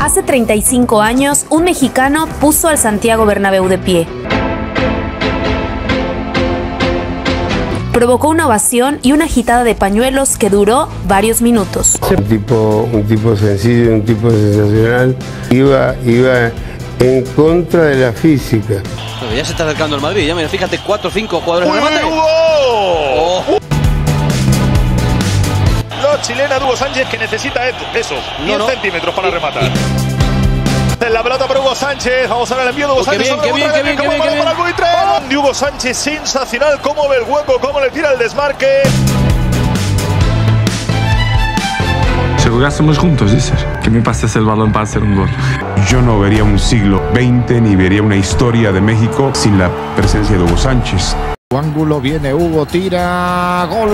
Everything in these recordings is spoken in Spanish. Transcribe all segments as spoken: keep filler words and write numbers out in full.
Hace treinta y cinco años, un mexicano puso al Santiago Bernabéu de pie. Provocó una ovación y una agitada de pañuelos que duró varios minutos. Un tipo, un tipo sencillo, un tipo sensacional. Iba, iba en contra de la física. Pero ya se está acercando el Madrid, ya mira, fíjate, cuatro o cinco jugadores de remate. ¡Oh! La chilena de Hugo Sánchez, que necesita eso, diez no, no. centímetros para y, rematar. Y... La pelota para Hugo Sánchez, vamos a ver el envío de Hugo Sánchez. Qué bien, qué bien, qué bien, qué bien. Para el buitre. De Hugo Sánchez, sensacional, cómo ve el hueco, cómo le tira el desmarque. Si jugásemos juntos, dices, que me pases el balón para hacer un gol. Yo no vería un siglo veinte ni vería una historia de México sin la presencia de Hugo Sánchez. Ángulo viene Hugo, tira, gol.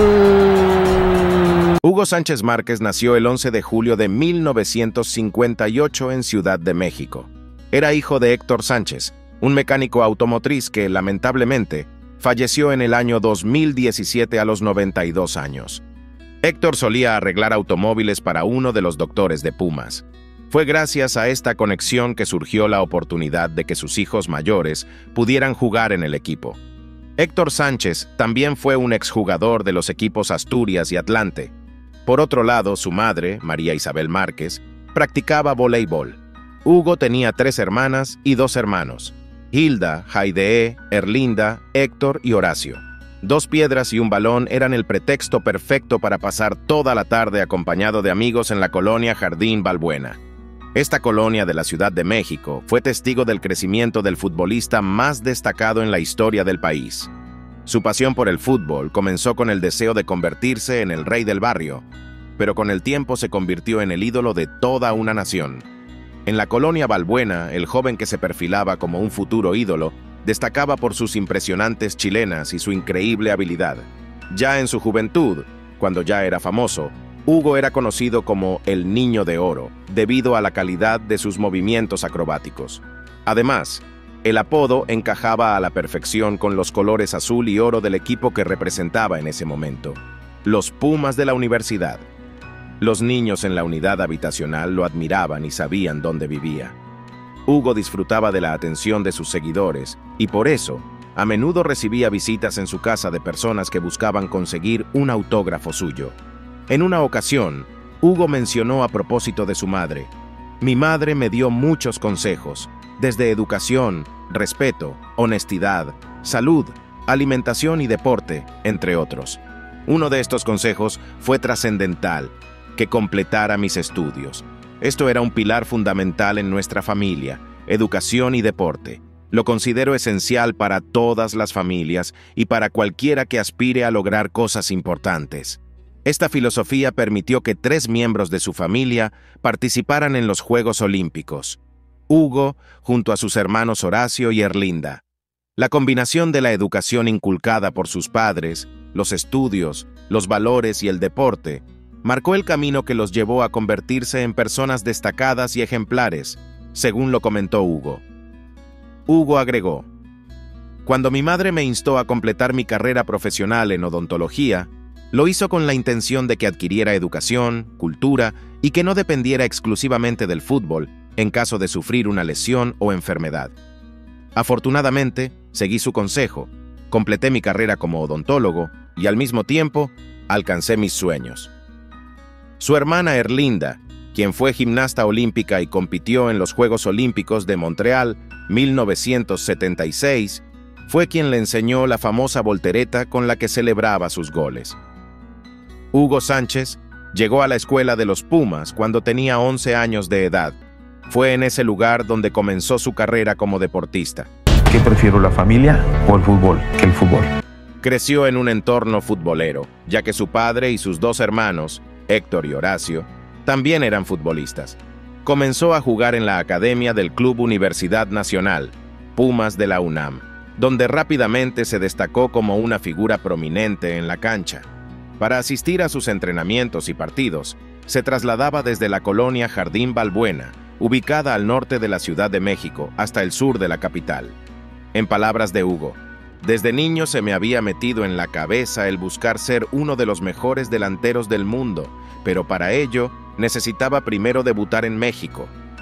Hugo Sánchez Márquez nació el once de julio de mil novecientos cincuenta y ocho en Ciudad de México. Era hijo de Héctor Sánchez, un mecánico automotriz que, lamentablemente, falleció en el año dos mil diecisiete a los noventa y dos años. Héctor solía arreglar automóviles para uno de los doctores de Pumas. Fue gracias a esta conexión que surgió la oportunidad de que sus hijos mayores pudieran jugar en el equipo. Héctor Sánchez también fue un exjugador de los equipos Asturias y Atlante. Por otro lado, su madre, María Isabel Márquez, practicaba voleibol. Hugo tenía tres hermanas y dos hermanos: Hilda, Jaidee, Erlinda, Héctor y Horacio. Dos piedras y un balón eran el pretexto perfecto para pasar toda la tarde acompañado de amigos en la colonia Jardín Balbuena. Esta colonia de la Ciudad de México fue testigo del crecimiento del futbolista más destacado en la historia del país. Su pasión por el fútbol comenzó con el deseo de convertirse en el rey del barrio, pero con el tiempo se convirtió en el ídolo de toda una nación. En la colonia Balbuena, el joven que se perfilaba como un futuro ídolo destacaba por sus impresionantes chilenas y su increíble habilidad. Ya en su juventud, cuando ya era famoso, Hugo era conocido como el Niño de Oro, debido a la calidad de sus movimientos acrobáticos. Además, el apodo encajaba a la perfección con los colores azul y oro del equipo que representaba en ese momento, los Pumas de la universidad. Los niños en la unidad habitacional lo admiraban y sabían dónde vivía. Hugo disfrutaba de la atención de sus seguidores y por eso, a menudo recibía visitas en su casa de personas que buscaban conseguir un autógrafo suyo. En una ocasión, Hugo mencionó a propósito de su madre: «Mi madre me dio muchos consejos, desde educación, respeto, honestidad, salud, alimentación y deporte, entre otros. Uno de estos consejos fue trascendental, que completara mis estudios. Esto era un pilar fundamental en nuestra familia, educación y deporte. Lo considero esencial para todas las familias y para cualquiera que aspire a lograr cosas importantes». Esta filosofía permitió que tres miembros de su familia participaran en los Juegos Olímpicos: Hugo, junto a sus hermanos Horacio y Erlinda. La combinación de la educación inculcada por sus padres, los estudios, los valores y el deporte, marcó el camino que los llevó a convertirse en personas destacadas y ejemplares, según lo comentó Hugo. Hugo agregó: «Cuando mi madre me instó a completar mi carrera profesional en odontología, lo hizo con la intención de que adquiriera educación, cultura y que no dependiera exclusivamente del fútbol en caso de sufrir una lesión o enfermedad. Afortunadamente, seguí su consejo, completé mi carrera como odontólogo y al mismo tiempo alcancé mis sueños». Su hermana Erlinda, quien fue gimnasta olímpica y compitió en los Juegos Olímpicos de Montreal mil novecientos setenta y seis, fue quien le enseñó la famosa voltereta con la que celebraba sus goles. Hugo Sánchez llegó a la escuela de los Pumas cuando tenía once años de edad. Fue en ese lugar donde comenzó su carrera como deportista. ¿Qué prefiero, la familia o el fútbol que el fútbol? Creció en un entorno futbolero, ya que su padre y sus dos hermanos, Héctor y Horacio, también eran futbolistas. Comenzó a jugar en la academia del Club Universidad Nacional, Pumas de la UNAM, donde rápidamente se destacó como una figura prominente en la cancha. Para asistir a sus entrenamientos y partidos, se trasladaba desde la colonia Jardín Balbuena, ubicada al norte de la Ciudad de México, hasta el sur de la capital. En palabras de Hugo: «Desde niño se me había metido en la cabeza el buscar ser uno de los mejores delanteros del mundo, pero para ello necesitaba primero debutar en México.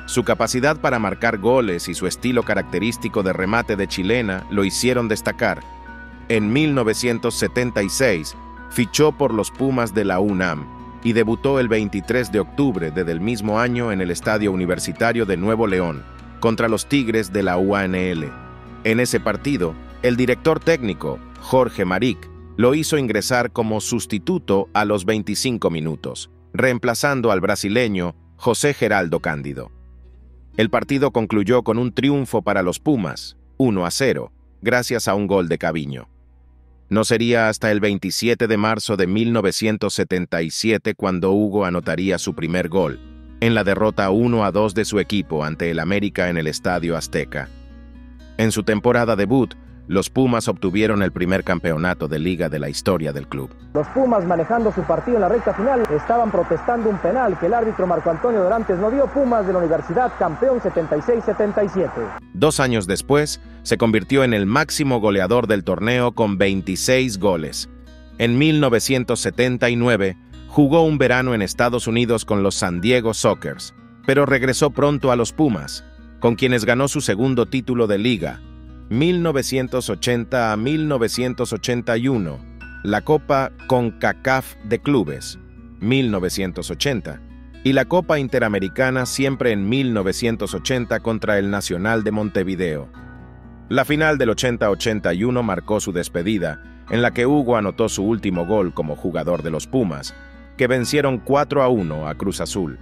Su capacidad para marcar goles y su estilo característico de remate de chilena lo hicieron destacar. En mil novecientos setenta y seis, fichó por los Pumas de la UNAM y debutó el veintitrés de octubre del mismo año en el Estadio Universitario de Nuevo León, contra los Tigres de la U A N L. En ese partido, el director técnico, Jorge Maric, lo hizo ingresar como sustituto a los veinticinco minutos, reemplazando al brasileño José Geraldo Cándido. El partido concluyó con un triunfo para los Pumas, uno a cero, gracias a un gol de Caviño. No sería hasta el veintisiete de marzo de mil novecientos setenta y siete cuando Hugo anotaría su primer gol, en la derrota uno a dos de su equipo ante el América en el Estadio Azteca. En su temporada debut, los Pumas obtuvieron el primer campeonato de liga de la historia del club. Los Pumas, manejando su partido en la recta final, estaban protestando un penal que el árbitro Marco Antonio Dorantes no dio. Pumas de la Universidad, campeón setenta y seis setenta y siete. Dos años después, se convirtió en el máximo goleador del torneo con veintiséis goles. En mil novecientos setenta y nueve, jugó un verano en Estados Unidos con los San Diego Sockers, pero regresó pronto a los Pumas, con quienes ganó su segundo título de liga, mil novecientos ochenta a mil novecientos ochenta y uno, la Copa CONCACAF de Clubes, mil novecientos ochenta, y la Copa Interamericana siempre en mil novecientos ochenta contra el Nacional de Montevideo. La final del ochenta ochenta y uno marcó su despedida, en la que Hugo anotó su último gol como jugador de los Pumas, que vencieron cuatro a uno a Cruz Azul.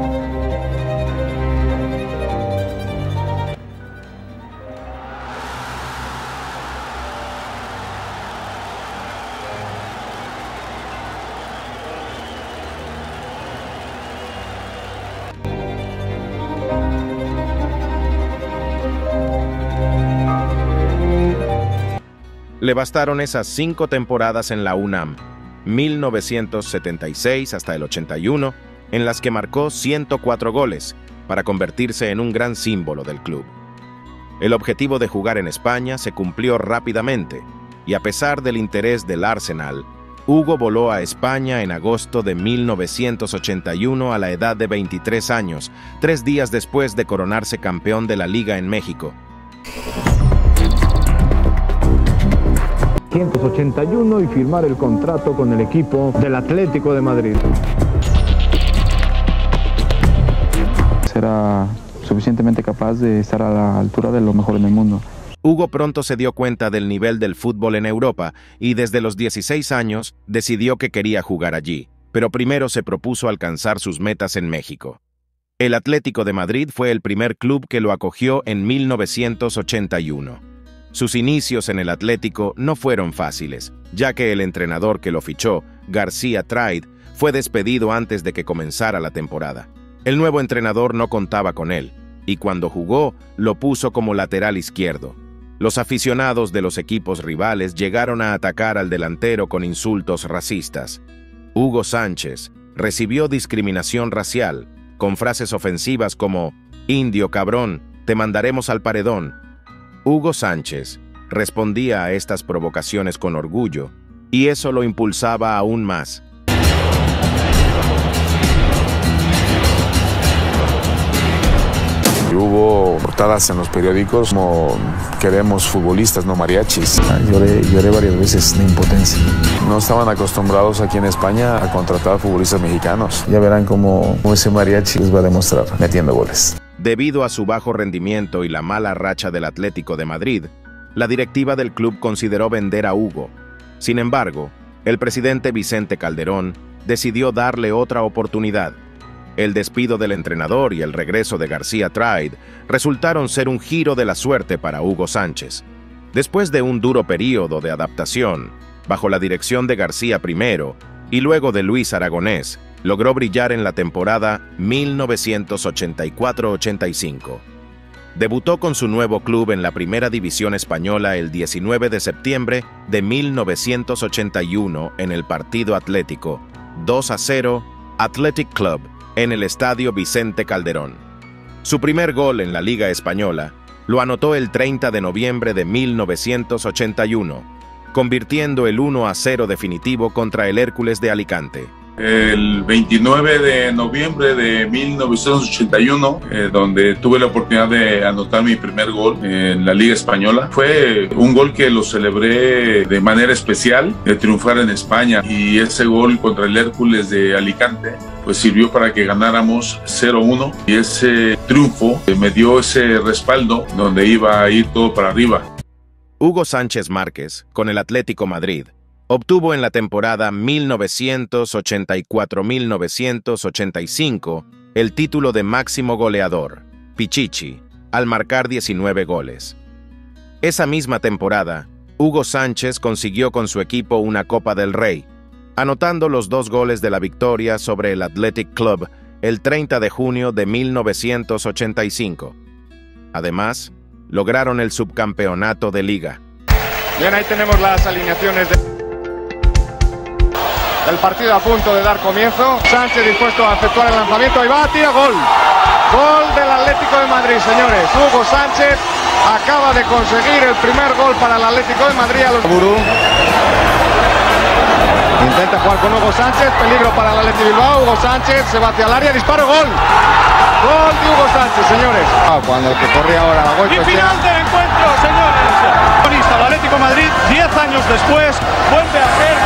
Le bastaron esas cinco temporadas en la UNAM, mil novecientos setenta y seis hasta el ochenta y uno, en las que marcó ciento cuatro goles, para convertirse en un gran símbolo del club. El objetivo de jugar en España se cumplió rápidamente, y a pesar del interés del Arsenal, Hugo voló a España en agosto de mil novecientos ochenta y uno a la edad de veintitrés años, tres días después de coronarse campeón de la Liga en México. quinientos ochenta y uno y firmar el contrato con el equipo del Atlético de Madrid. Será suficientemente capaz de estar a la altura de lo mejor en el mundo. Hugo pronto se dio cuenta del nivel del fútbol en Europa y desde los dieciséis años decidió que quería jugar allí, pero primero se propuso alcanzar sus metas en México. El Atlético de Madrid fue el primer club que lo acogió en mil novecientos ochenta y uno. Sus inicios en el Atlético no fueron fáciles, ya que el entrenador que lo fichó, García Traid, fue despedido antes de que comenzara la temporada. El nuevo entrenador no contaba con él, y cuando jugó, lo puso como lateral izquierdo. Los aficionados de los equipos rivales llegaron a atacar al delantero con insultos racistas. Hugo Sánchez recibió discriminación racial, con frases ofensivas como «Indio cabrón, te mandaremos al paredón». Hugo Sánchez respondía a estas provocaciones con orgullo, y eso lo impulsaba aún más. Hubo portadas en los periódicos como queremos futbolistas, no mariachis. Lloré, lloré varias veces de impotencia. No estaban acostumbrados aquí en España a contratar futbolistas mexicanos. Ya verán cómo ese mariachi les va a demostrar metiendo goles. Debido a su bajo rendimiento y la mala racha del Atlético de Madrid, la directiva del club consideró vender a Hugo. Sin embargo, el presidente Vicente Calderón decidió darle otra oportunidad. El despido del entrenador y el regreso de García Traid resultaron ser un giro de la suerte para Hugo Sánchez. Después de un duro período de adaptación, bajo la dirección de García primero y luego de Luis Aragonés, logró brillar en la temporada mil novecientos ochenta y cuatro ochenta y cinco. Debutó con su nuevo club en la Primera División Española el diecinueve de septiembre de mil novecientos ochenta y uno en el partido Atlético, dos a cero, Athletic Club, en el Estadio Vicente Calderón. Su primer gol en la Liga Española lo anotó el treinta de noviembre de mil novecientos ochenta y uno, convirtiendo el uno a cero definitivo contra el Hércules de Alicante. El veintinueve de noviembre de mil novecientos ochenta y uno, eh, donde tuve la oportunidad de anotar mi primer gol en la Liga Española. Fue un gol que lo celebré de manera especial, de triunfar en España, y ese gol contra el Hércules de Alicante pues sirvió para que ganáramos cero uno, y ese triunfo me dio ese respaldo donde iba a ir todo para arriba. Hugo Sánchez Márquez, con el Atlético Madrid, obtuvo en la temporada mil novecientos ochenta y cuatro a mil novecientos ochenta y cinco el título de máximo goleador, Pichichi, al marcar diecinueve goles. Esa misma temporada, Hugo Sánchez consiguió con su equipo una Copa del Rey, anotando los dos goles de la victoria sobre el Athletic Club el treinta de junio de mil novecientos ochenta y cinco. Además, lograron el subcampeonato de Liga. Bien, ahí tenemos las alineaciones de... del partido a punto de dar comienzo. Sánchez dispuesto a efectuar el lanzamiento. Ahí va, tira, gol. Gol del Atlético de Madrid, señores. Hugo Sánchez acaba de conseguir el primer gol para el Atlético de Madrid. A los... Burú. Intenta jugar con Hugo Sánchez. Peligro para el Atlético Bilbao. Hugo Sánchez se va hacia el área. Disparo, gol. Gol de Hugo Sánchez, señores. Ah, cuando el que corre ahora la gol. Y final del encuentro, señores. El Atlético de Madrid, diez años después, vuelve a ser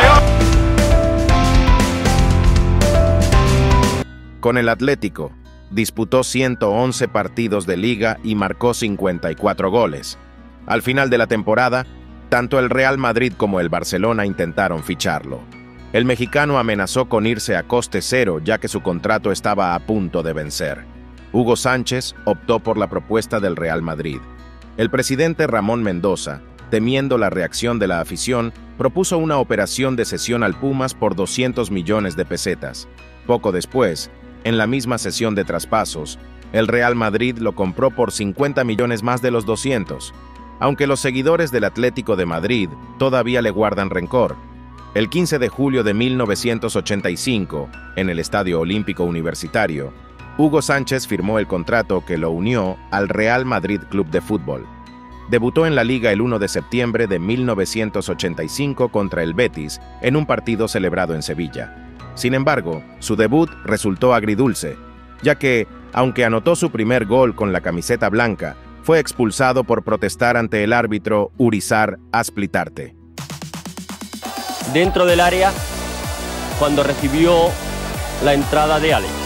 campeón. Con el Atlético, disputó ciento once partidos de Liga y marcó cincuenta y cuatro goles. Al final de la temporada, tanto el Real Madrid como el Barcelona intentaron ficharlo. El mexicano amenazó con irse a coste cero, ya que su contrato estaba a punto de vencer. Hugo Sánchez optó por la propuesta del Real Madrid. El presidente Ramón Mendoza, temiendo la reacción de la afición, propuso una operación de cesión al Pumas por doscientos millones de pesetas. Poco después, en la misma sesión de traspasos, el Real Madrid lo compró por cincuenta millones más de los doscientos. Aunque los seguidores del Atlético de Madrid todavía le guardan rencor, el quince de julio de mil novecientos ochenta y cinco, en el Estadio Olímpico Universitario, Hugo Sánchez firmó el contrato que lo unió al Real Madrid Club de Fútbol. Debutó en la Liga el uno de septiembre de mil novecientos ochenta y cinco contra el Betis en un partido celebrado en Sevilla. Sin embargo, su debut resultó agridulce, ya que, aunque anotó su primer gol con la camiseta blanca, fue expulsado por protestar ante el árbitro Urizar Asplitarte. Dentro del área, cuando recibió la entrada de Alex.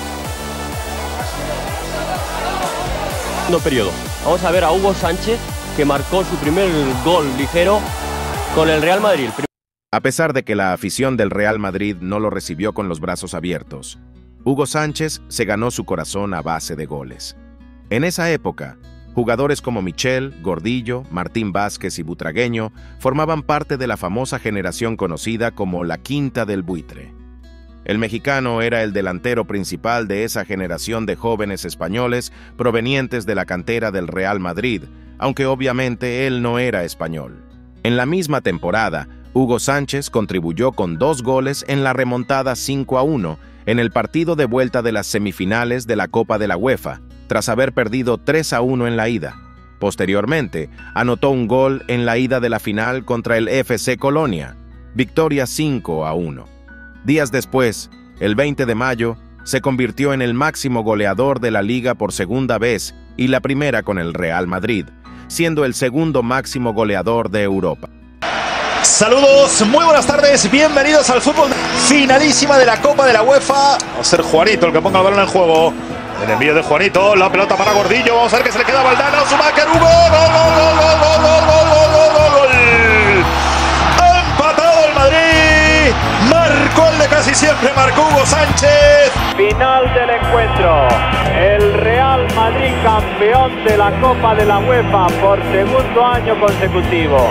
No periodo. Vamos a ver a Hugo Sánchez, que marcó su primer gol ligero con el Real Madrid. A pesar de que la afición del Real Madrid no lo recibió con los brazos abiertos, Hugo Sánchez se ganó su corazón a base de goles. En esa época, jugadores como Michel, Gordillo, Martín Vázquez y Butragueño formaban parte de la famosa generación conocida como la Quinta del Buitre. El mexicano era el delantero principal de esa generación de jóvenes españoles provenientes de la cantera del Real Madrid, aunque obviamente él no era español. En la misma temporada, Hugo Sánchez contribuyó con dos goles en la remontada cinco a uno en el partido de vuelta de las semifinales de la Copa de la UEFA, tras haber perdido tres a uno en la ida. Posteriormente, anotó un gol en la ida de la final contra el F C Colonia, victoria cinco a uno. Días después, el veinte de mayo, se convirtió en el máximo goleador de la Liga por segunda vez y la primera con el Real Madrid, siendo el segundo máximo goleador de Europa. Saludos, muy buenas tardes, bienvenidos al fútbol. Finalísima de la Copa de la UEFA. Va a ser Juanito el que ponga el balón en juego. El envío de Juanito, la pelota para Gordillo. Vamos a ver que se le queda a Valdano. Schumacher, Hugo. Gol, gol, gol, gol, gol, gol, gol, gol, gol, gol. Ha empatado el Madrid. Marcó el de casi siempre, marcó Hugo Sánchez. Final del encuentro. El Real Madrid campeón de la Copa de la UEFA por segundo año consecutivo.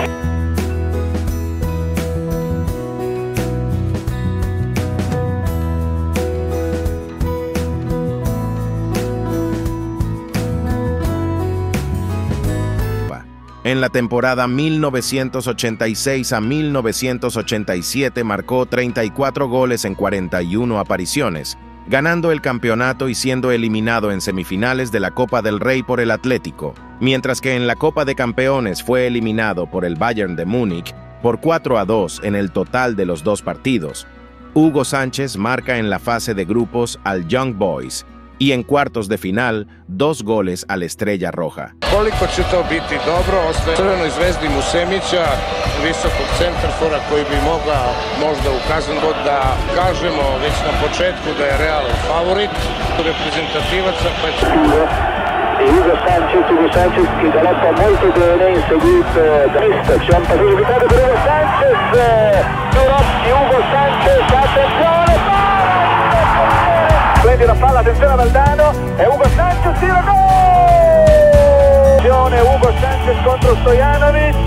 En la temporada mil novecientos ochenta y seis a mil novecientos ochenta y siete marcó treinta y cuatro goles en cuarenta y una apariciones, ganando el campeonato y siendo eliminado en semifinales de la Copa del Rey por el Atlético, mientras que en la Copa de Campeones fue eliminado por el Bayern de Múnich por cuatro a dos en el total de los dos partidos. Hugo Sánchez marca en la fase de grupos al Young Boys y en cuartos de final dos goles al Estrella Roja. Koliko će to biti dobro, ostaje Crvenoj Zvezdi Musemića, visokog centarfora koji bi mogao možda ukazati da kažemo već na početku da je Real favorit reprezentativaca. Hugo Sánchez, Hugo Sánchez che galoppa molto bene, inseguito da Mista, c'è un passaggio evitato per Hugo Sánchez, Giurotti, Hugo Sánchez, attenzione, prendi la palla, attenzione a Valdano, e Hugo Sánchez tira gol! Hugo Sánchez contro Stojanovic,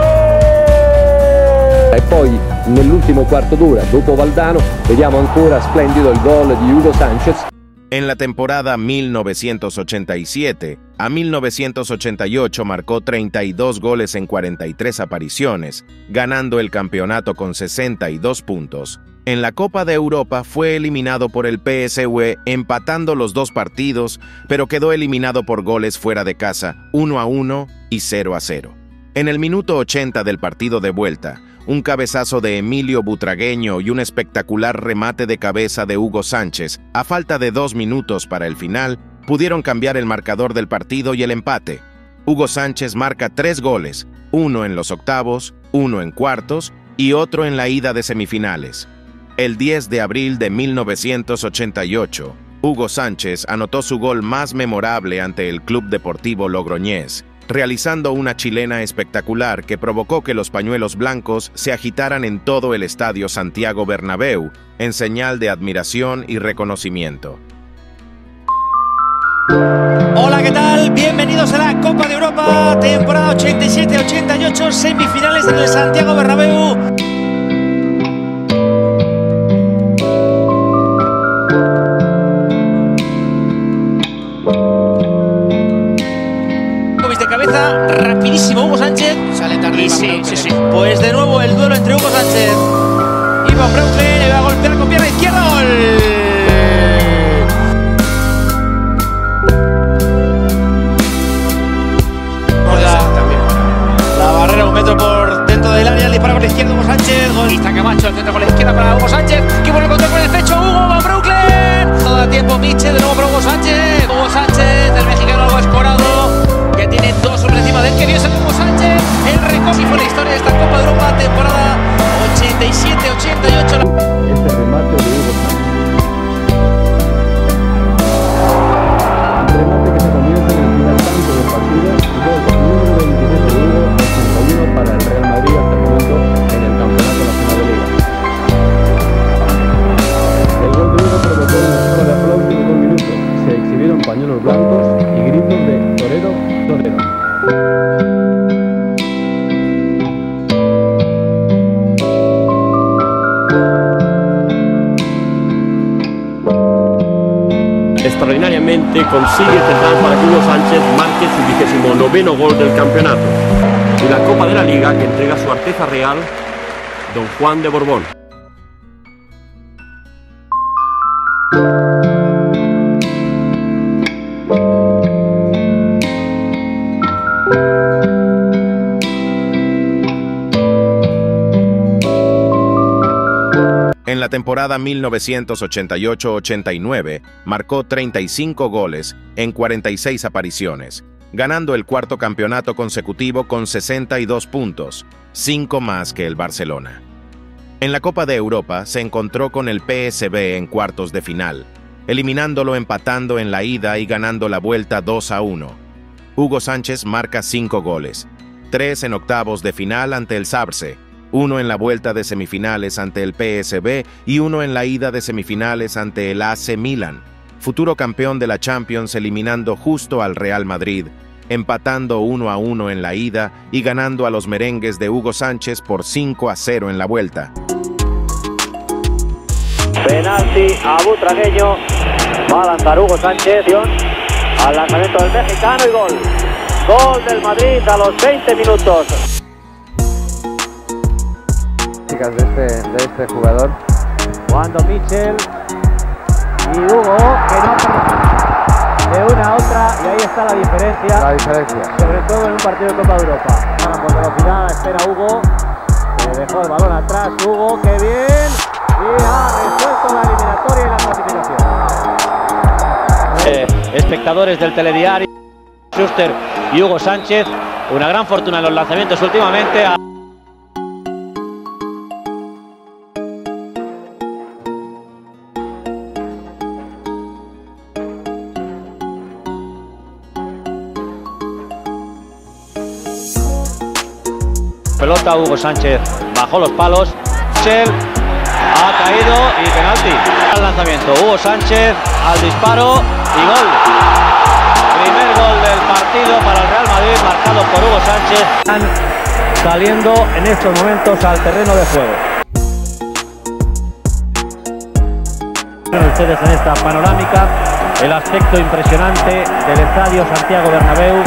gol! E poi nell'ultimo quarto d'ora, dopo Valdano, vediamo ancora splendido il gol di Hugo Sánchez. En la temporada mil novecientos ochenta y siete a mil novecientos ochenta y ocho marcó treinta y dos goles en cuarenta y tres apariciones, ganando el campeonato con sesenta y dos puntos. En la Copa de Europa fue eliminado por el P S V empatando los dos partidos, pero quedó eliminado por goles fuera de casa, uno a uno y cero a cero. En el minuto ochenta del partido de vuelta, un cabezazo de Emilio Butragueño y un espectacular remate de cabeza de Hugo Sánchez, a falta de dos minutos para el final, pudieron cambiar el marcador del partido y el empate. Hugo Sánchez marca tres goles, uno en los octavos, uno en cuartos y otro en la ida de semifinales. El diez de abril de mil novecientos ochenta y ocho, Hugo Sánchez anotó su gol más memorable ante el Club Deportivo Logroñés, realizando una chilena espectacular que provocó que los pañuelos blancos se agitaran en todo el estadio Santiago Bernabéu, en señal de admiración y reconocimiento. Hola, ¿qué tal? Bienvenidos a la Copa de Europa, temporada ochenta y siete ochenta y ocho, semifinales en el Santiago Bernabéu. Cabeza, rapidísimo Hugo Sánchez. Sale tarde. Y sí, sí, sí. Pues de nuevo el duelo entre Hugo Sánchez y Van Breukelen. Va a golpear con pierna izquierda. ¡Gol! La, la barrera un metro por dentro del área. El disparo con la izquierda Hugo Sánchez. Gol. Y está Camacho al centro con la izquierda para Hugo Sánchez. Que vuelve a control con el pecho. Hugo Van Breukelen. Todo el tiempo Miche. De nuevo para Hugo Sánchez. Hugo Sánchez, el mexicano algo escorado. Que tiene dos sobre encima de él, que dio ese Hugo Sánchez, el récord y fue la historia de esta Copa de Europa, temporada ochenta y siete ochenta y ocho. Este remate de Hugo Sánchez. Un remate que se convierte en el final tanto del partido, gol número veintiséis de Hugo, ochenta y uno para el Real Madrid hasta el momento en el Campeonato Nacional de Liga. El gol de Hugo provocó una zona de aplausos de dos minutos. Se exhibieron pañuelos blancos y gritos de torero, torero. Extraordinariamente consigue cerrar para que Hugo Sánchez marque su vigésimo noveno gol del campeonato y la Copa de la Liga que entrega su Alteza Real, Don Juan de Borbón. En la temporada mil novecientos ochenta y ocho ochenta y nueve marcó treinta y cinco goles en cuarenta y seis apariciones, ganando el cuarto campeonato consecutivo con sesenta y dos puntos, cinco más que el Barcelona. En la Copa de Europa se encontró con el P S V en cuartos de final, eliminándolo empatando en la ida y ganando la vuelta dos a uno. Hugo Sánchez marca cinco goles, tres en octavos de final ante el Zabrze, uno en la vuelta de semifinales ante el P S V y uno en la ida de semifinales ante el A C Milan, futuro campeón de la Champions, eliminando justo al Real Madrid, empatando uno a uno en la ida y ganando a los merengues de Hugo Sánchez por cinco a cero en la vuelta. Penalti a Butragueño, va a lanzar Hugo Sánchez, al lanzamiento del mexicano y gol. Gol del Madrid a los veinte minutos. De este, de este jugador. Jugando Michel y Hugo, que no de una a otra, y ahí está la diferencia. La diferencia. Sobre todo en un partido de Copa de Europa. Bueno, por velocidad espera Hugo, Se dejó el balón atrás, Hugo, qué bien. Y ha resuelto la eliminatoria y la clasificación. Eh, espectadores del telediario, Schuster y Hugo Sánchez, una gran fortuna en los lanzamientos últimamente. Pelota, Hugo Sánchez bajó los palos, Shell ha caído y penalti. Al lanzamiento, Hugo Sánchez al disparo y gol. Primer gol del partido para el Real Madrid, marcado por Hugo Sánchez. Están saliendo en estos momentos al terreno de juego. Ven ustedes en esta panorámica el aspecto impresionante del estadio Santiago Bernabéu.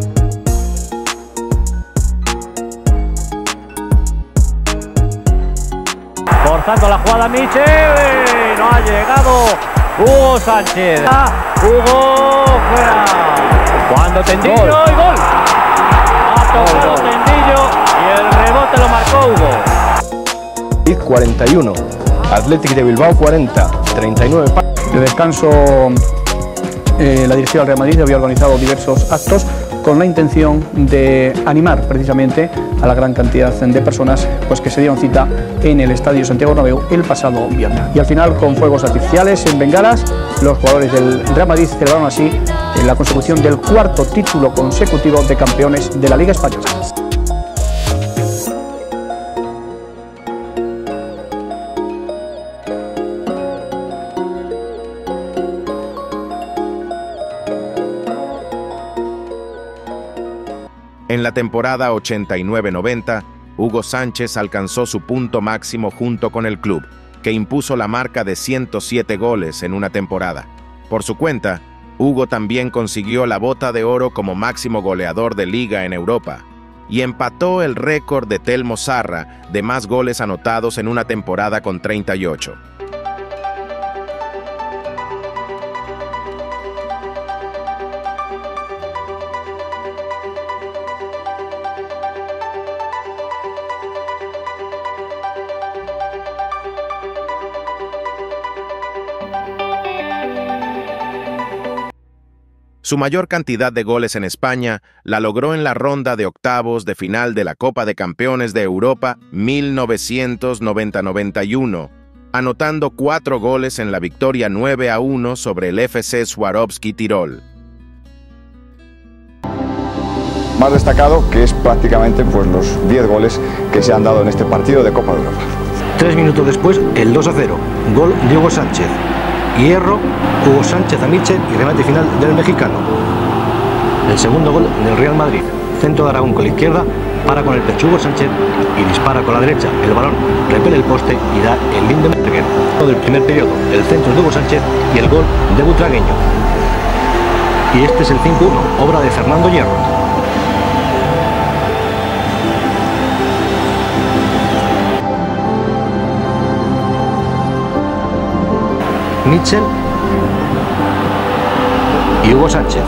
Forzando la jugada Michel, no ha llegado Hugo Sánchez. Hugo fuera. Cuando Tendillo gol. Y gol. Ha tocado gol. Tendillo y el rebote lo marcó Hugo. cuarenta y uno, Athletic de Bilbao cuarenta, treinta y nueve. De descanso, eh, la directiva del Real Madrid había organizado diversos actos con la intención de animar precisamente a la gran cantidad de personas pues, que se dieron cita en el Estadio Santiago Bernabéu el pasado viernes. Y al final, con fuegos artificiales en bengalas, los jugadores del Real Madrid celebraron así la consecución del cuarto título consecutivo de campeones de la Liga Española. En la temporada ochenta y nueve noventa, Hugo Sánchez alcanzó su punto máximo junto con el club, que impuso la marca de ciento siete goles en una temporada. Por su cuenta, Hugo también consiguió la bota de oro como máximo goleador de liga en Europa y empató el récord de Telmo Zarra de más goles anotados en una temporada con treinta y ocho. Su mayor cantidad de goles en España la logró en la ronda de octavos de final de la Copa de Campeones de Europa mil novecientos noventa noventa y uno, anotando cuatro goles en la victoria nueve a uno sobre el F C Swarovski Tirol. Más destacado que es prácticamente pues, los diez goles que se han dado en este partido de Copa de Europa. Tres minutos después, el dos a cero, gol de Hugo Sánchez. Hierro, Hugo Sánchez a Michel y remate final del mexicano. El segundo gol del Real Madrid. Centro de Aragón con la izquierda, para con el pecho Hugo Sánchez y dispara con la derecha. El balón repele el poste y da el Lindenberger. Del primer periodo, el centro de Hugo Sánchez y el gol de Butragueño. Y este es el cinco uno, obra de Fernando Hierro. Michel y Hugo Sánchez.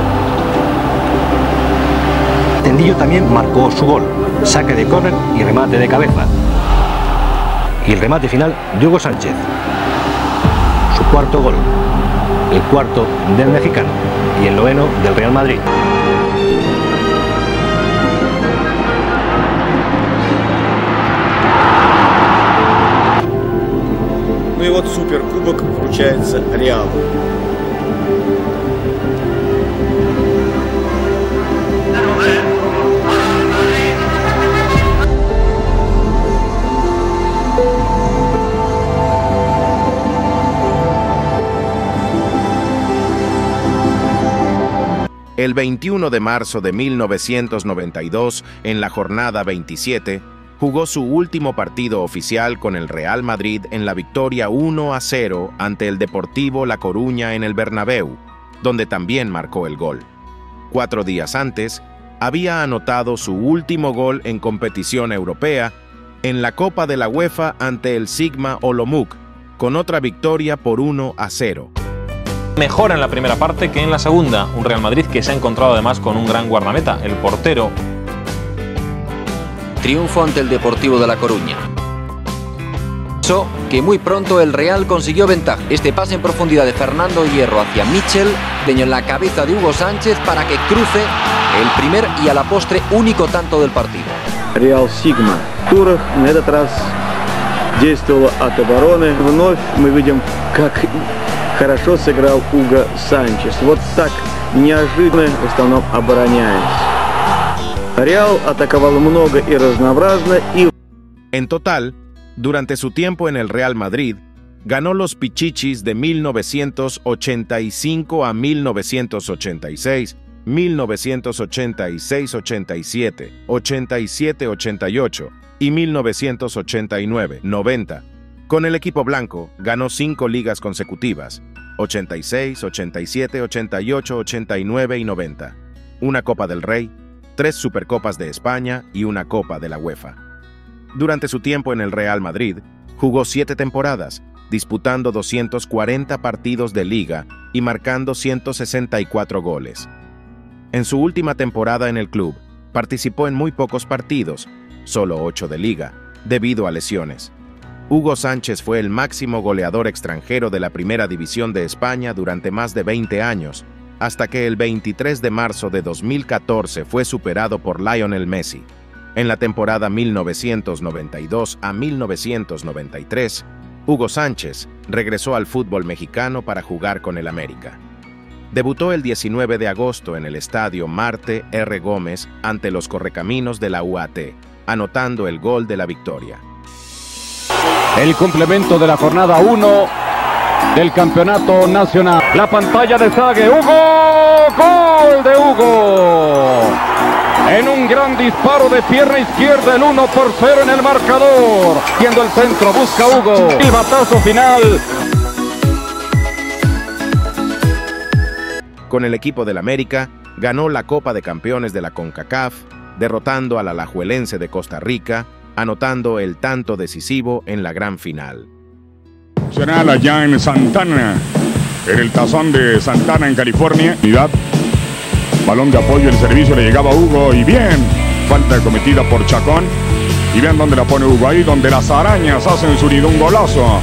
Tendillo también marcó su gol, saque de córner y remate de cabeza. Y el remate final de Hugo Sánchez. Su cuarto gol, el cuarto del mexicano y el noveno del Real Madrid. Ну и вот суперкубок вручается Реалу. El veintiuno de marzo de mil novecientos noventa y dos, en la jornada veintisiete, jugó su último partido oficial con el Real Madrid en la victoria uno a cero ante el Deportivo La Coruña en el Bernabéu, donde también marcó el gol. Cuatro días antes, había anotado su último gol en competición europea en la Copa de la UEFA ante el Sigma Olomouc, con otra victoria por uno a cero. Mejor en la primera parte que en la segunda, un Real Madrid que se ha encontrado además con un gran guardameta, el portero triunfo ante el Deportivo de La Coruña. Que muy pronto el Real consiguió ventaja. Este pase en profundidad de Fernando Hierro hacia Michel, deño en la cabeza de Hugo Sánchez para que cruce el primer y a la postre único tanto del partido. Real Sigma. Турах на этот раз действовала от обороны. Вновь мы видим, как хорошо сыграл Hugo Sánchez. Вот так неожиданно, в основном обороняясь. Real атаковал много и разнообразно и... En total, durante su tiempo en el Real Madrid, ganó los Pichichis de mil novecientos ochenta y cinco a mil novecientos ochenta y seis, mil novecientos ochenta y seis ochenta y siete, ochenta y siete ochenta y ocho y mil novecientos ochenta y nueve noventa. Con el equipo blanco, ganó cinco ligas consecutivas, ochenta y seis, ochenta y siete, ochenta y ocho, ochenta y nueve y noventa, una Copa del Rey, tres Supercopas de España y una Copa de la UEFA. Durante su tiempo en el Real Madrid, jugó siete temporadas, disputando doscientos cuarenta partidos de liga y marcando ciento sesenta y cuatro goles. En su última temporada en el club, participó en muy pocos partidos, solo ocho de liga, debido a lesiones. Hugo Sánchez fue el máximo goleador extranjero de la Primera División de España durante más de veinte años, hasta que el veintitrés de marzo de dos mil catorce fue superado por Lionel Messi. En la temporada mil novecientos noventa y dos a mil novecientos noventa y tres, Hugo Sánchez regresó al fútbol mexicano para jugar con el América. Debutó el diecinueve de agosto en el estadio Marte R. Gómez ante los Correcaminos de la U A T, anotando el gol de la victoria. El complemento de la jornada uno del Campeonato Nacional. La pantalla de Sague. ¡Hugo! ¡Gol de Hugo! En un gran disparo de pierna izquierda, el uno por cero en el marcador. Siendo el centro, busca Hugo. El batazo final. Con el equipo del América, ganó la Copa de Campeones de la CONCACAF, derrotando al Alajuelense de Costa Rica, anotando el tanto decisivo en la gran final. Nacional allá en Santana, en el tazón de Santana en California. Balón de apoyo, el servicio le llegaba a Hugo y bien, falta cometida por Chacón. Y vean dónde la pone Hugo, ahí donde las arañas hacen su nido, un golazo.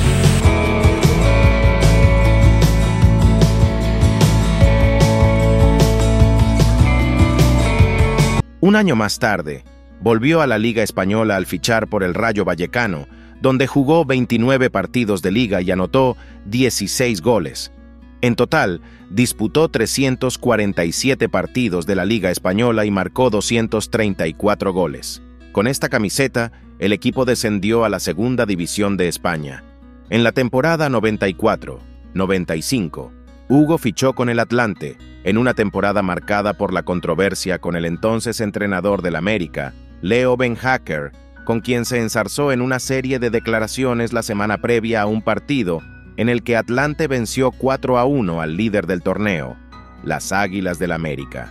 Un año más tarde, volvió a la Liga Española al fichar por el Rayo Vallecano, donde jugó veintinueve partidos de liga y anotó dieciséis goles. En total, disputó trescientos cuarenta y siete partidos de la Liga Española y marcó doscientos treinta y cuatro goles. Con esta camiseta, el equipo descendió a la Segunda División de España. En la temporada noventa y cuatro noventa y cinco, Hugo fichó con el Atlante, en una temporada marcada por la controversia con el entonces entrenador del América, Leo Beenhakker, con quien se enzarzó en una serie de declaraciones la semana previa a un partido en el que Atlante venció cuatro a uno al líder del torneo, las Águilas del América.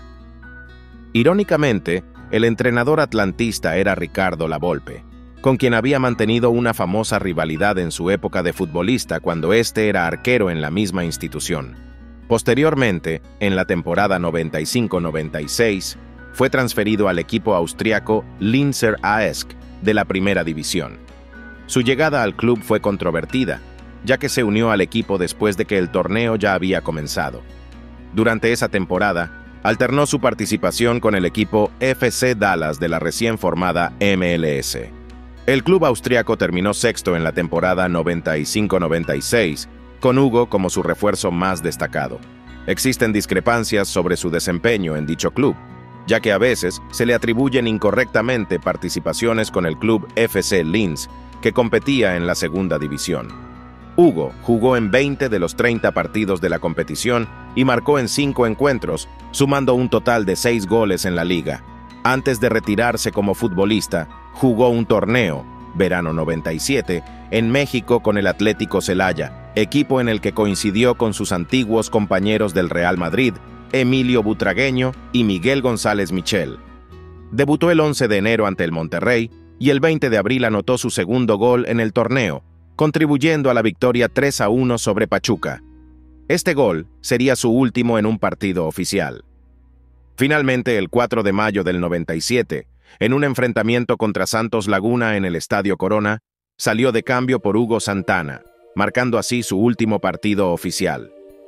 Irónicamente, el entrenador atlantista era Ricardo Lavolpe, con quien había mantenido una famosa rivalidad en su época de futbolista cuando éste era arquero en la misma institución. Posteriormente, en la temporada noventa y cinco noventa y seis, fue transferido al equipo austriaco Linzer A E S K de la Primera División. Su llegada al club fue controvertida, ya que se unió al equipo después de que el torneo ya había comenzado. Durante esa temporada, alternó su participación con el equipo F C Dallas de la recién formada M L S. El club austriaco terminó sexto en la temporada noventa y cinco noventa y seis, con Hugo como su refuerzo más destacado. Existen discrepancias sobre su desempeño en dicho club, ya que a veces se le atribuyen incorrectamente participaciones con el club F C Linz, que competía en la segunda división. Hugo jugó en veinte de los treinta partidos de la competición y marcó en cinco encuentros, sumando un total de seis goles en la liga. Antes de retirarse como futbolista, jugó un torneo, verano noventa y siete, en México con el Atlético Celaya, equipo en el que coincidió con sus antiguos compañeros del Real Madrid, Emilio Butragueño y Miguel González Michel. Debutó el once de enero ante el Monterrey y el veinte de abril anotó su segundo gol en el torneo, contribuyendo a la victoria tres a uno sobre Pachuca. Este gol sería su último en un partido oficial. Finalmente, el cuatro de mayo del noventa y siete, En un enfrentamiento contra Santos Laguna en el Estadio Corona, salió de cambio por Hugo Santana, marcando así su último partido oficial.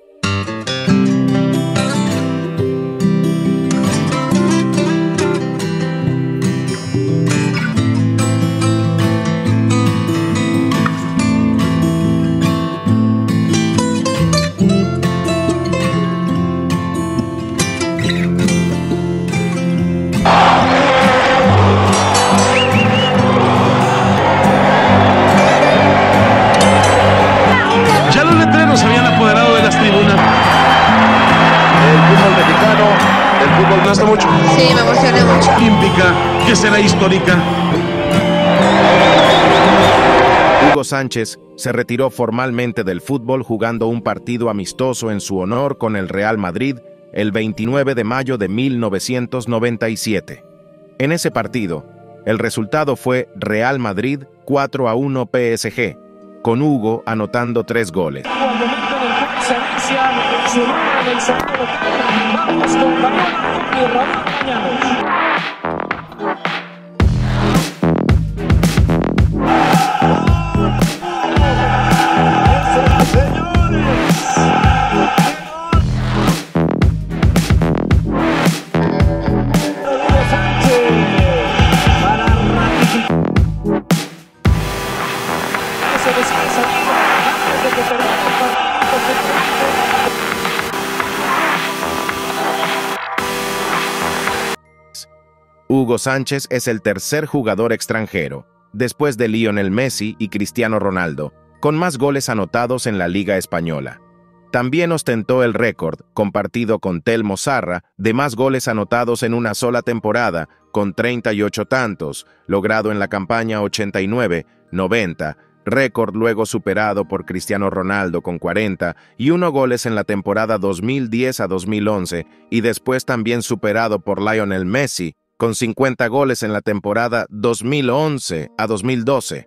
Mucho. Sí, me emocioné mucho. Olímpica, que será histórica. Hugo Sánchez se retiró formalmente del fútbol jugando un partido amistoso en su honor con el Real Madrid el veintinueve de mayo de mil novecientos noventa y siete. En ese partido, el resultado fue Real Madrid cuatro a uno P S G, con Hugo anotando tres goles. Hugo Sánchez es el tercer jugador extranjero, después de Lionel Messi y Cristiano Ronaldo, con más goles anotados en la Liga Española. También ostentó el récord, compartido con Telmo Zarra, de más goles anotados en una sola temporada, con treinta y ocho tantos, logrado en la campaña ochenta y nueve noventa, récord luego superado por Cristiano Ronaldo con cuarenta y uno goles en la temporada dos mil diez a dos mil once, y después también superado por Lionel Messi, con cincuenta goles en la temporada dos mil once a dos mil doce.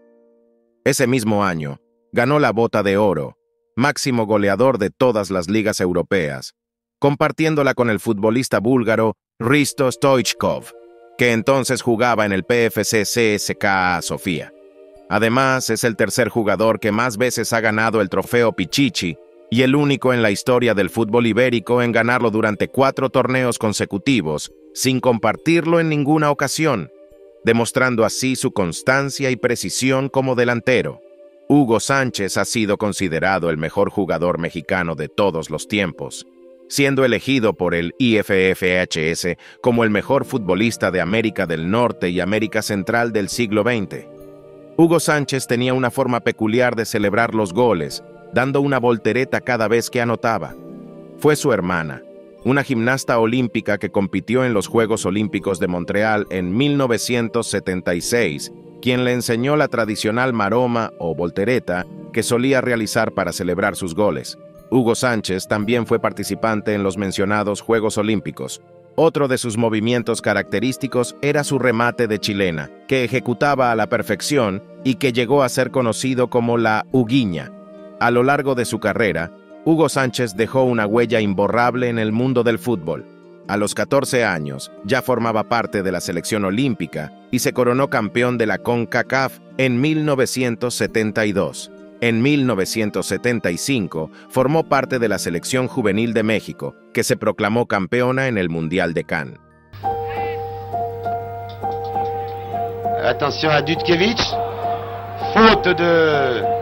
Ese mismo año, ganó la Bota de Oro, máximo goleador de todas las ligas europeas, compartiéndola con el futbolista búlgaro Hristo Stoichkov, que entonces jugaba en el P F C C S K A Sofía. Además, es el tercer jugador que más veces ha ganado el trofeo Pichichi y el único en la historia del fútbol ibérico en ganarlo durante cuatro torneos consecutivos, sin compartirlo en ninguna ocasión, demostrando así su constancia y precisión como delantero. Hugo Sánchez ha sido considerado el mejor jugador mexicano de todos los tiempos, siendo elegido por el I F F H S como el mejor futbolista de América del Norte y América Central del siglo veinte. Hugo Sánchez tenía una forma peculiar de celebrar los goles, dando una voltereta cada vez que anotaba. Fue su hermana, una gimnasta olímpica que compitió en los Juegos Olímpicos de Montreal en mil novecientos setenta y seis, quien le enseñó la tradicional maroma o voltereta que solía realizar para celebrar sus goles. Hugo Sánchez también fue participante en los mencionados Juegos Olímpicos. Otro de sus movimientos característicos era su remate de chilena, que ejecutaba a la perfección y que llegó a ser conocido como la Huguiña. A lo largo de su carrera, Hugo Sánchez dejó una huella imborrable en el mundo del fútbol. A los catorce años, ya formaba parte de la selección olímpica y se coronó campeón de la CONCACAF en mil novecientos setenta y dos. En mil novecientos setenta y cinco, formó parte de la selección juvenil de México, que se proclamó campeona en el Mundial de Cannes. Attention à Dudkiewicz. Faute de...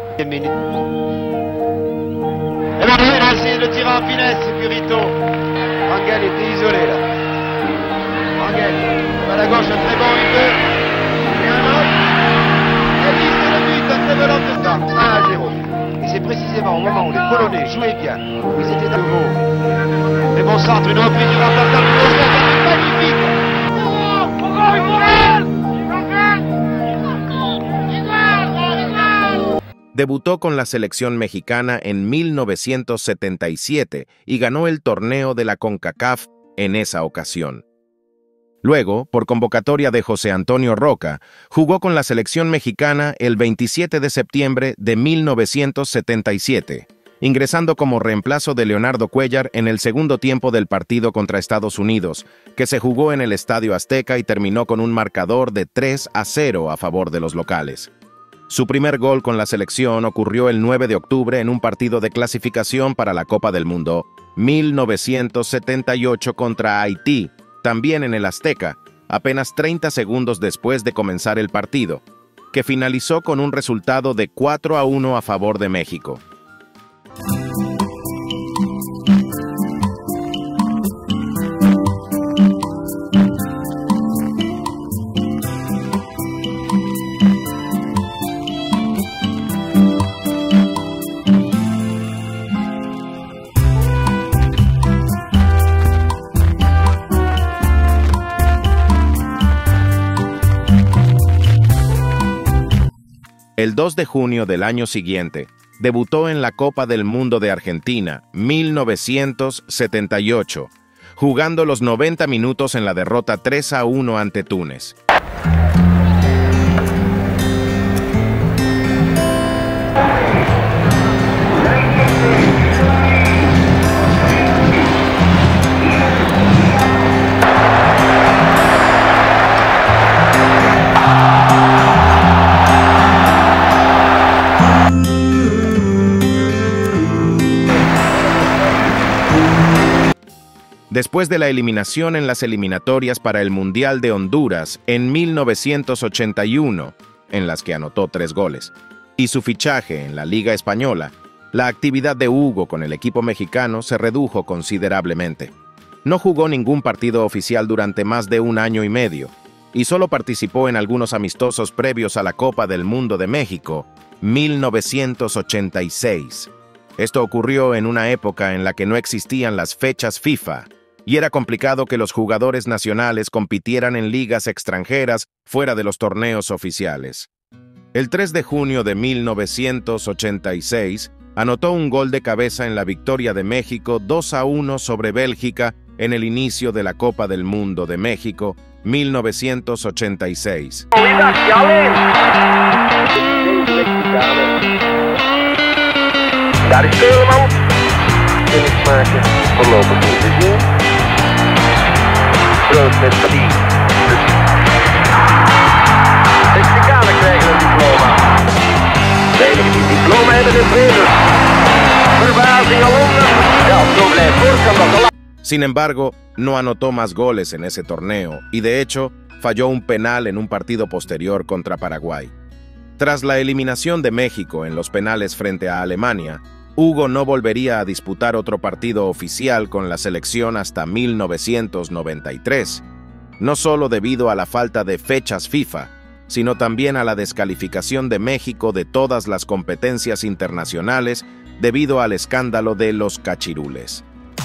Et là, il a essayé de tirer en finesse, Purito. Rangel était isolé là. Rangel, à la gauche, un très bon un deux. Et un autre. Et puis c'est le but, un très bel homme de temps. un à zéro. Et c'est précisément au moment où les Polonais jouaient bien, où ils étaient à nouveau. Les bons centres, une reprise du remplaçant du Boston, c'est magnifique. Debutó con la selección mexicana en mil novecientos setenta y siete y ganó el torneo de la CONCACAF en esa ocasión. Luego, por convocatoria de José Antonio Roca, jugó con la selección mexicana el veintisiete de septiembre de mil novecientos setenta y siete, ingresando como reemplazo de Leonardo Cuéllar en el segundo tiempo del partido contra Estados Unidos, que se jugó en el Estadio Azteca y terminó con un marcador de tres a cero a favor de los locales. Su primer gol con la selección ocurrió el nueve de octubre en un partido de clasificación para la Copa del Mundo mil novecientos setenta y ocho contra Haití, también en el Azteca, apenas treinta segundos después de comenzar el partido, que finalizó con un resultado de cuatro a uno a favor de México. El dos de junio del año siguiente, debutó en la Copa del Mundo de Argentina, mil novecientos setenta y ocho, jugando los noventa minutos en la derrota tres a uno ante Túnez. Después de la eliminación en las eliminatorias para el Mundial de Honduras en mil novecientos ochenta y uno, en las que anotó tres goles, y su fichaje en la Liga Española, la actividad de Hugo con el equipo mexicano se redujo considerablemente. No jugó ningún partido oficial durante más de un año y medio, y solo participó en algunos amistosos previos a la Copa del Mundo de México, mil novecientos ochenta y seis. Esto ocurrió en una época en la que no existían las fechas FIFA, y era complicado que los jugadores nacionales compitieran en ligas extranjeras fuera de los torneos oficiales. El tres de junio de mil novecientos ochenta y seis, anotó un gol de cabeza en la victoria de México dos a uno sobre Bélgica en el inicio de la Copa del Mundo de México, mil novecientos ochenta y seis. Daar is Keulemans. Finish maken, voorlopig niet te zien. Brood met Padie. Mexicanen krijgen een diploma. De enige die diploma hebben is Weber. Verbazing alonder. Ja, zo blijft voorkomen dat de... Sin embargo, no anotó más goles en ese torneo y de hecho falló un penal en un partido posterior contra Paraguay. Tras la eliminación de México en los penales frente a Alemania, Hugo no volvería a disputar otro partido oficial con la selección hasta mil novecientos noventa y tres, no solo debido a la falta de fechas FIFA, sino también a la descalificación de México de todas las competencias internacionales debido al escándalo de los cachirules.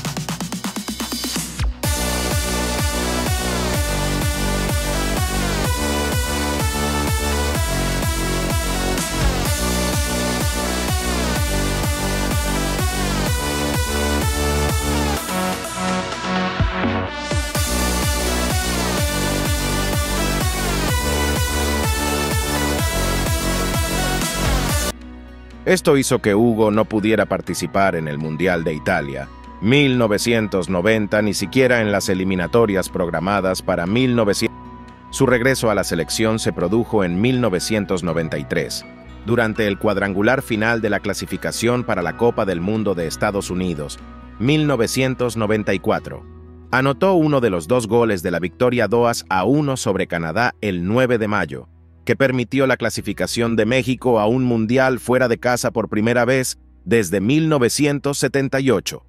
Esto hizo que Hugo no pudiera participar en el Mundial de Italia, mil novecientos noventa, ni siquiera en las eliminatorias programadas para mil novecientos. Su regreso a la selección se produjo en mil novecientos noventa y tres, durante el cuadrangular final de la clasificación para la Copa del Mundo de Estados Unidos, mil novecientos noventa y cuatro. Anotó uno de los dos goles de la victoria dos a uno sobre Canadá el nueve de mayo, que permitió la clasificación de México a un mundial fuera de casa por primera vez desde mil novecientos setenta y ocho.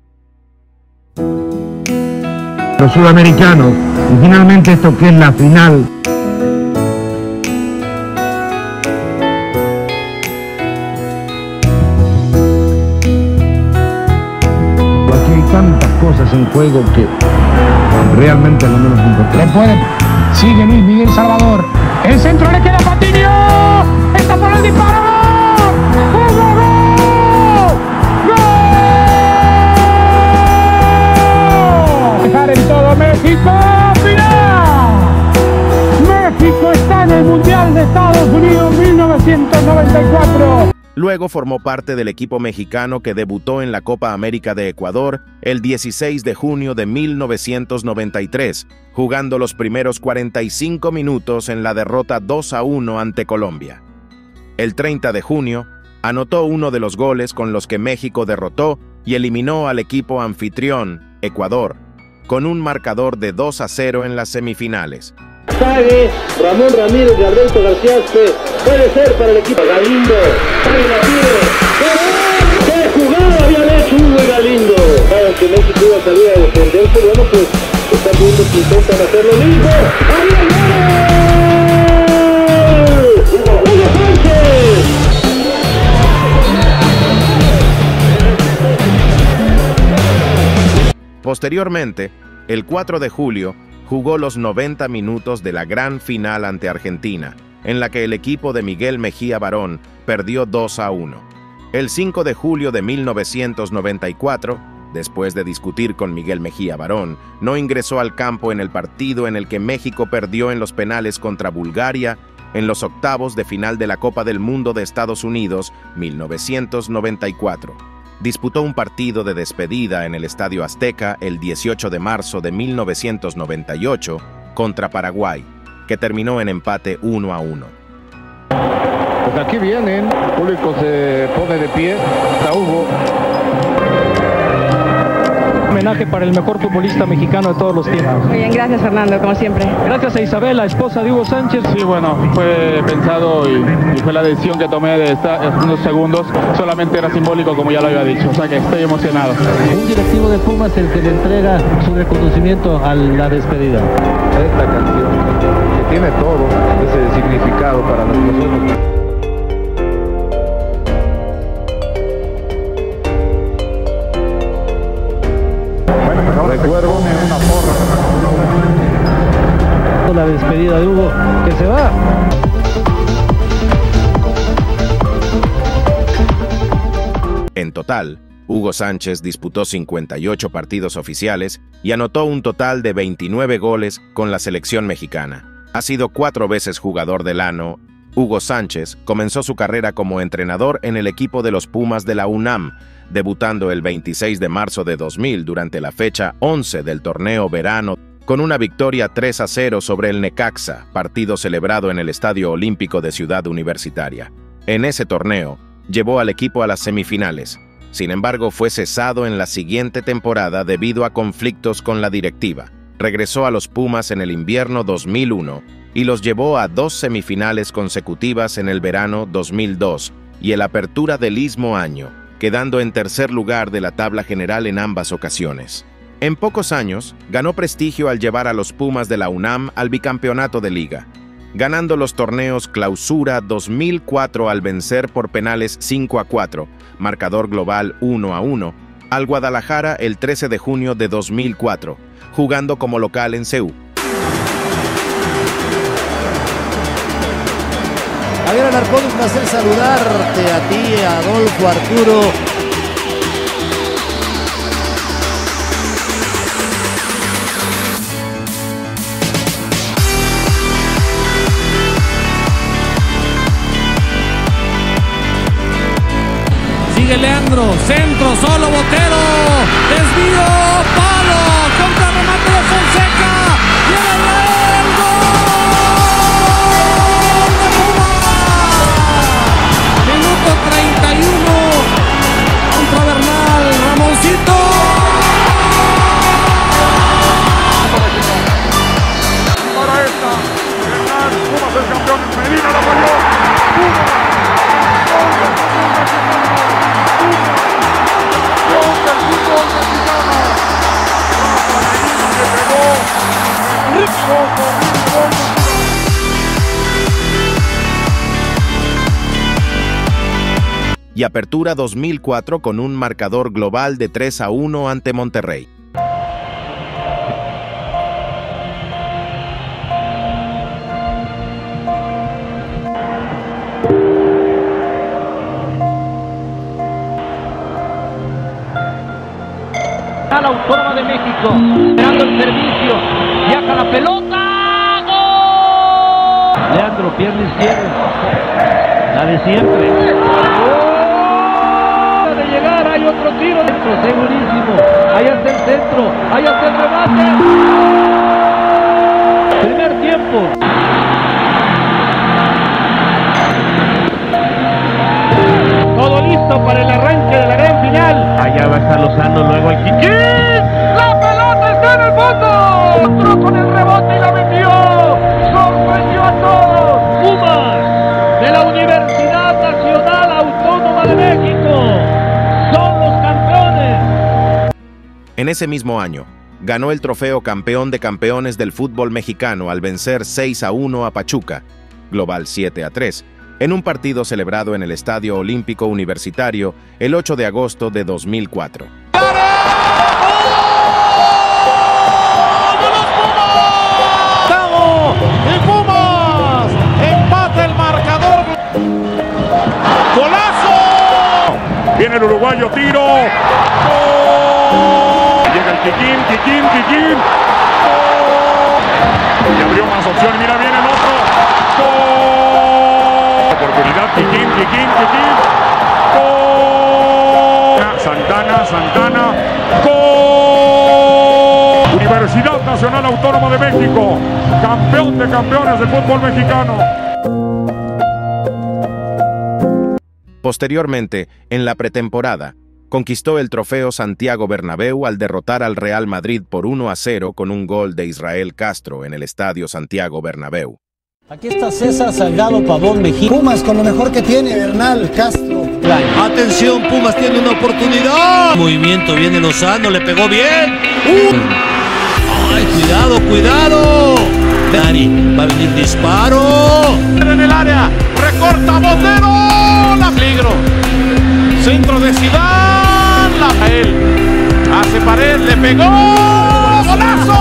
Los sudamericanos, y finalmente esto que es la final. Aquí hay tantas cosas en juego que realmente no menos importante. Le puede. Sigue Luis Miguel Salvador. El centro le queda a Patiño. Está por el disparo. ¡Hugo, gol! ¡Gol! Dejar en todo México. ¡Final! México está en el Mundial de Estados Unidos mil novecientos noventa y cuatro. Luego formó parte del equipo mexicano que debutó en la Copa América de Ecuador el dieciséis de junio de mil novecientos noventa y tres, jugando los primeros cuarenta y cinco minutos en la derrota dos a uno ante Colombia. El treinta de junio, anotó uno de los goles con los que México derrotó y eliminó al equipo anfitrión, Ecuador, con un marcador de dos a cero en las semifinales. Sague, Ramón Ramírez y Alberto García puede ser para el equipo. Galindo, Sague la tiene. ¡Qué jugada habían hecho Hugo y Galindo! Saben que México iba a salir a defenderse, bueno pues están viendo que intentan hacer lo mismo. ¡Ahí el gol! ¡Hugo Sánchez! Posteriormente, el cuatro de julio, jugó los noventa minutos de la gran final ante Argentina, en la que el equipo de Miguel Mejía Barón perdió dos a uno. El cinco de julio de mil novecientos noventa y cuatro, después de discutir con Miguel Mejía Barón, no ingresó al campo en el partido en el que México perdió en los penales contra Bulgaria en los octavos de final de la Copa del Mundo de Estados Unidos mil novecientos noventa y cuatro. Disputó un partido de despedida en el Estadio Azteca el dieciocho de marzo de mil novecientos noventa y ocho contra Paraguay, que terminó en empate uno a uno. Pues aquí vienen, el público se pone de pie, está Hugo. Homenaje para el mejor futbolista mexicano de todos los tiempos. Muy bien, gracias Fernando, como siempre. Gracias a Isabel, la esposa de Hugo Sánchez. Sí, bueno, fue pensado y, y fue la decisión que tomé de estar unos segundos. Solamente era simbólico, como ya lo había dicho, o sea que estoy emocionado. Un directivo de Pumas el que le entrega su reconocimiento a la despedida. Esta canción que tiene todo ese significado para nosotros. Recuerdo una porra. La despedida de Hugo, que se va. En total, Hugo Sánchez disputó cincuenta y ocho partidos oficiales y anotó un total de veintinueve goles con la selección mexicana. Ha sido cuatro veces jugador del año. Hugo Sánchez comenzó su carrera como entrenador en el equipo de los Pumas de la UNAM, debutando el veintiséis de marzo de dos mil durante la fecha once del torneo verano con una victoria tres a cero sobre el Necaxa, partido celebrado en el Estadio Olímpico de Ciudad Universitaria. En ese torneo, llevó al equipo a las semifinales. Sin embargo, fue cesado en la siguiente temporada debido a conflictos con la directiva. Regresó a los Pumas en el invierno dos mil uno y los llevó a dos semifinales consecutivas en el verano dos mil dos y el Apertura del mismo año, quedando en tercer lugar de la tabla general en ambas ocasiones. En pocos años, ganó prestigio al llevar a los Pumas de la UNAM al bicampeonato de liga, ganando los torneos Clausura dos mil cuatro al vencer por penales cinco a cuatro, marcador global uno a uno, al Guadalajara el trece de junio de dos mil cuatro, jugando como local en C U. Javier Alarcón, un placer saludarte a ti, a Adolfo, Arturo. Sigue Leandro, centro, solo Botero, desvío, palo, contra remate de Fonseca, viene el gol de Pumas, minuto treinta y uno, contra Bernal, Ramoncito. Para esta, Bernal, Pumas es campeón, Medina la falló, Pumas. Y Apertura dos mil cuatro con un marcador global de tres a uno ante Monterrey. La Autónoma de México, esperando el servicio, viaja la pelota, ¡gol! Leandro, pierna izquierda, la La de siempre. ¡Oh! De llegar, hay otro tiro dentro, segurísimo. Ahí está el centro, ahí está el remate. Primer tiempo. Todo listo para el arranque de la gran final. Allá va a estar Lozano, luego el Quiquín. ¡La pelota está en el fondo! Entró con el rebote y la metió. Sorprendió a todos. Pumas de la Universidad Nacional Autónoma de México son los campeones. En ese mismo año, ganó el trofeo campeón de campeones del fútbol mexicano al vencer seis a uno a Pachuca, global siete a tres, en un partido celebrado en el Estadio Olímpico Universitario el ocho de agosto de dos mil cuatro. ¡El Pumas! ¡Empata el marcador! ¡Golazo! Viene el uruguayo, tiro. ¡Oh! Llega el Quiquín, Quiquín, Quiquín. ¡Oh! Y abrió más opciones, mira, viene el otro. ¡Oh! Oportunidad, Quiquín, Quiquín, Quiquín. ¡Oh! Santana, Santana. ¡Oh! Universidad Nacional Autónoma de México, campeón de campeones del fútbol mexicano. Posteriormente, en la pretemporada, conquistó el trofeo Santiago Bernabéu al derrotar al Real Madrid por uno a cero con un gol de Israel Castro en el Estadio Santiago Bernabéu. Aquí está César Salgado Pavón Mejía. Pumas con lo mejor que tiene, Bernal Castro. Atención, Pumas tiene una oportunidad. Movimiento, viene Lozano, le pegó bien. Uh. ¡Ay, cuidado, cuidado! Dani, va a venir disparo. En el área, recorta Botero. La peligro. Centro de Zidane. La él. Hace pared, le pegó. ¡Golazo!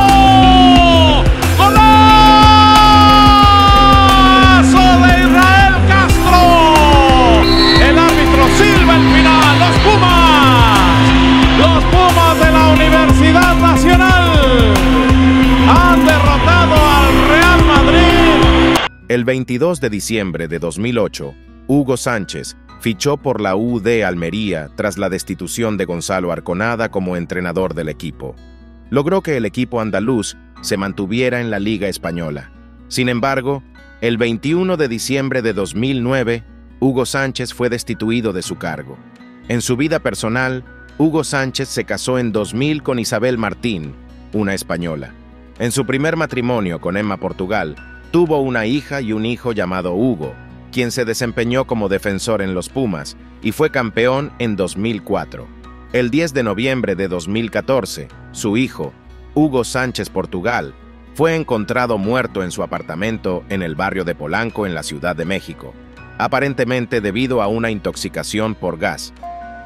¡Golazo de Israel Castro! El árbitro silba el final. Los Pumas. Los Pumas de la Universidad Nacional han derrotado al Real Madrid. El veintidós de diciembre de dos mil ocho, Hugo Sánchez fichó por la U D Almería tras la destitución de Gonzalo Arconada como entrenador del equipo. Logró que el equipo andaluz se mantuviera en la Liga Española. Sin embargo, el veintiuno de diciembre de dos mil nueve, Hugo Sánchez fue destituido de su cargo. En su vida personal, Hugo Sánchez se casó en dos mil con Isabel Martín, una española. En su primer matrimonio con Emma Portugal, tuvo una hija y un hijo llamado Hugo, quien se desempeñó como defensor en los Pumas y fue campeón en dos mil cuatro. El diez de noviembre de dos mil catorce, su hijo, Hugo Sánchez Portugal, fue encontrado muerto en su apartamento en el barrio de Polanco, en la Ciudad de México, aparentemente debido a una intoxicación por gas.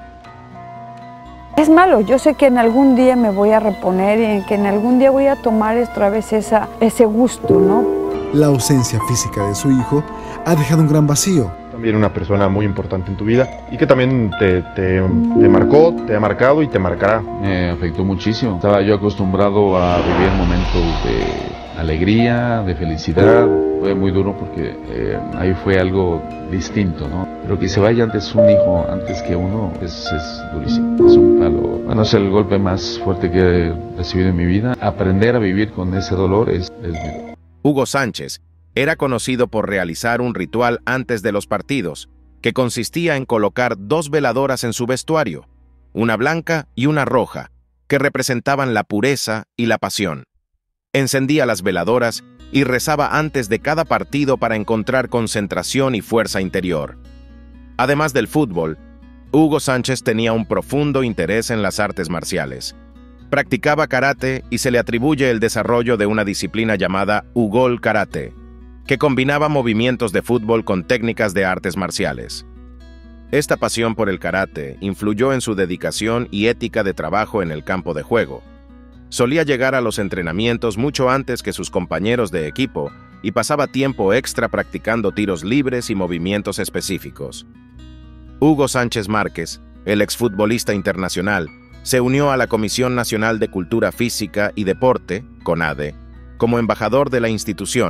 Es malo, yo sé que en algún día me voy a reponer y que en algún día voy a tomar otra vez esa, ese gusto, ¿no? La ausencia física de su hijo ha dejado un gran vacío. También una persona muy importante en tu vida y que también te, te, te marcó, te ha marcado y te marcará. Me afectó muchísimo. Estaba yo acostumbrado a vivir momentos de alegría, de felicidad. Fue muy duro porque eh, ahí fue algo distinto, ¿no? Pero que se vaya antes un hijo, antes que uno, es, es durísimo. Es un palo. Bueno, es el golpe más fuerte que he recibido en mi vida. Aprender a vivir con ese dolor es, es duro. Hugo Sánchez era conocido por realizar un ritual antes de los partidos, que consistía en colocar dos veladoras en su vestuario, una blanca y una roja, que representaban la pureza y la pasión. Encendía las veladoras y rezaba antes de cada partido para encontrar concentración y fuerza interior. Además del fútbol, Hugo Sánchez tenía un profundo interés en las artes marciales. Practicaba karate y se le atribuye el desarrollo de una disciplina llamada Ugol Karate, que combinaba movimientos de fútbol con técnicas de artes marciales. Esta pasión por el karate influyó en su dedicación y ética de trabajo en el campo de juego. Solía llegar a los entrenamientos mucho antes que sus compañeros de equipo y pasaba tiempo extra practicando tiros libres y movimientos específicos. Hugo Sánchez Márquez, el exfutbolista internacional, se unió a la Comisión Nacional de Cultura Física y Deporte, CONADE, como embajador de la institución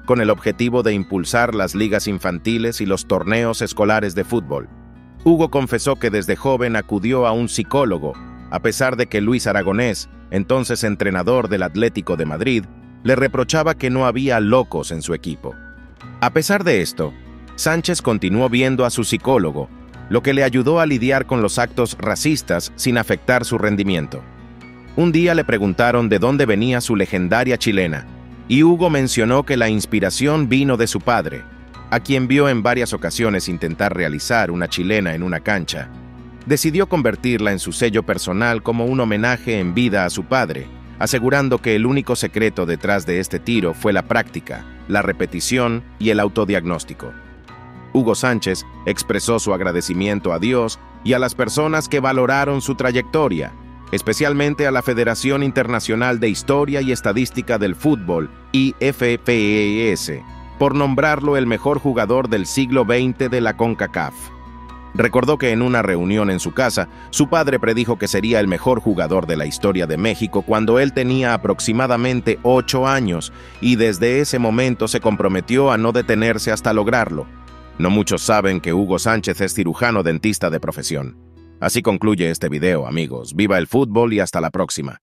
con el objetivo de impulsar las ligas infantiles y los torneos escolares de fútbol. Hugo confesó que desde joven acudió a un psicólogo, a pesar de que Luis Aragonés, entonces entrenador del Atlético de Madrid, le reprochaba que no había locos en su equipo. A pesar de esto, Sánchez continuó viendo a su psicólogo, lo que le ayudó a lidiar con los actos racistas sin afectar su rendimiento. Un día le preguntaron de dónde venía su legendaria chilena, y Hugo mencionó que la inspiración vino de su padre, a quien vio en varias ocasiones intentar realizar una chilena en una cancha. Decidió convertirla en su sello personal como un homenaje en vida a su padre, asegurando que el único secreto detrás de este tiro fue la práctica, la repetición y el autodiagnóstico. Hugo Sánchez expresó su agradecimiento a Dios y a las personas que valoraron su trayectoria, especialmente a la Federación Internacional de Historia y Estadística del Fútbol, I F F E S, por nombrarlo el mejor jugador del siglo veinte de la CONCACAF. Recordó que en una reunión en su casa, su padre predijo que sería el mejor jugador de la historia de México cuando él tenía aproximadamente ocho años, y desde ese momento se comprometió a no detenerse hasta lograrlo. No muchos saben que Hugo Sánchez es cirujano dentista de profesión. Así concluye este video, amigos. Viva el fútbol y hasta la próxima.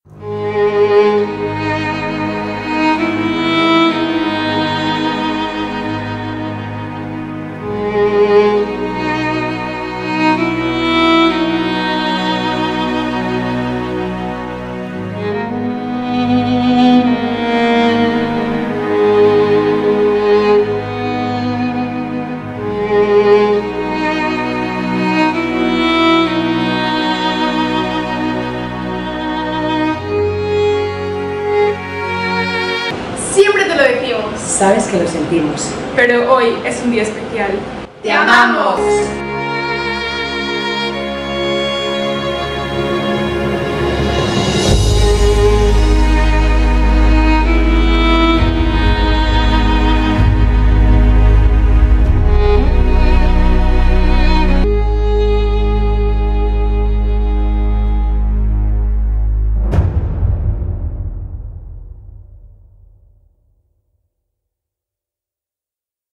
Siempre te lo decimos. Sabes que lo sentimos. Pero hoy es un día especial. ¡Te amamos!